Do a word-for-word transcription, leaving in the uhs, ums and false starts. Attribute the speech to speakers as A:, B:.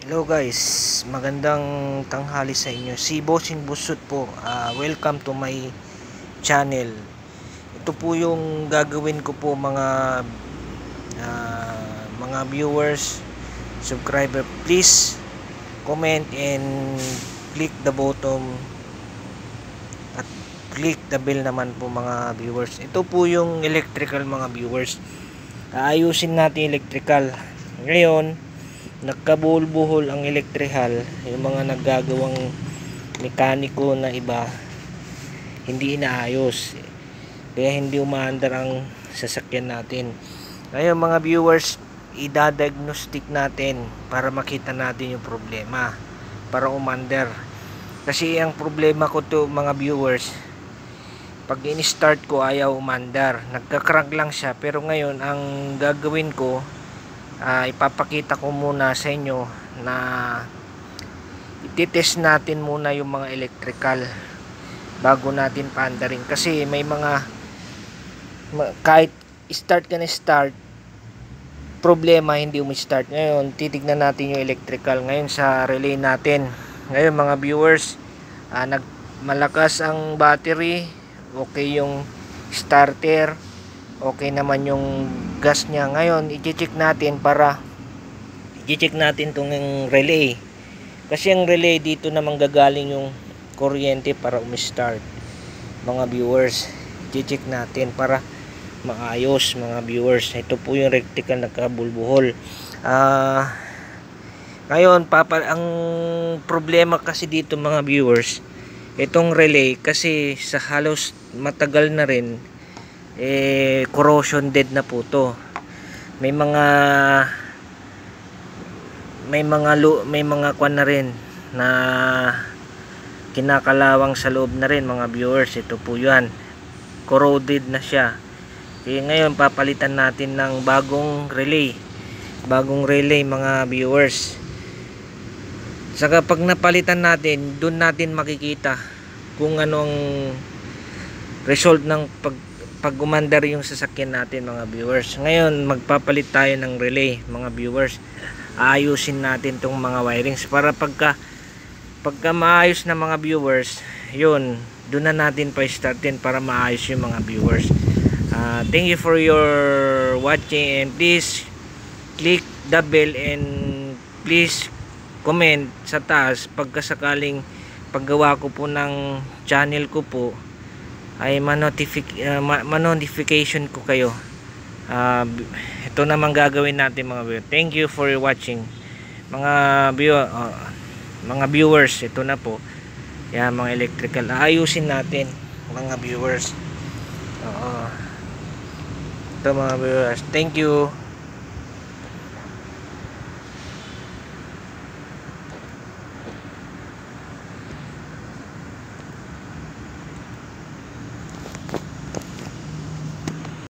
A: Hello guys, magandang tanghali sa inyo. Si Bossing Busut po. Uh, welcome to my channel. Ito po yung gagawin ko po mga uh, mga viewers, subscriber. Please comment and click the button at click the bell naman po mga viewers. Ito po yung electrical mga viewers. Aayusin natin electrical. Ngayon, nagkabuhol-buhol ang electrical, yung mga naggagawang mekaniko na iba hindi inaayos, kaya hindi umaandar ang sasakyan natin. Ngayon mga viewers, idadiagnostic natin para makita natin yung problema para umandar. Kasi ang problema ko to mga viewers, pag in-start ko ayaw umandar, nagka-crank lang siya. Pero ngayon ang gagawin ko, Uh, ipapakita ko muna sa inyo na ititest natin muna yung mga electrical bago natin paandarin, kasi may mga kahit start ka na start problema hindi umi-start. Ngayon titignan natin yung electrical ngayon sa relay natin. Ngayon mga viewers, uh, nag malakas ang battery, okay yung starter, okay naman yung gas niya. Ngayon i-check natin para i-check natin tong relay, kasi ang relay dito naman gagaling yung kuryente para umi-start mga viewers. I-check natin para maayos mga viewers. Ito po yung rectical nagkabulbuhol. Uh, ngayon papa, ang problema kasi dito mga viewers, itong relay kasi sa halos matagal na rin, eh corrosion dead na po to. May mga may mga may mga kwan na rin na kinakalawang sa loob na rin mga viewers. Ito po yan, corroded na siya. Eh ngayon papalitan natin ng bagong relay bagong relay mga viewers. Saka pag napalitan natin, dun natin makikita kung anong result ng pag pag umandar yung sasakyan natin mga viewers. Ngayon magpapalit tayo ng relay mga viewers. Aayusin natin tong mga wirings para pagka pagka maayos na mga viewers, yun, doon na natin pa startin para maayos yung mga viewers. Uh, thank you for your watching, and please click the bell and please comment sa taas pagkasakaling paggawa ko po ng channel ko po ay ma-notification uh, ma-notification ko kayo. Uh, ito naman gagawin natin mga viewers. Thank you for watching mga view uh, mga viewers. Ito na po yan mga electrical, ayusin natin mga viewers. Uh, ito mga viewers, thank you.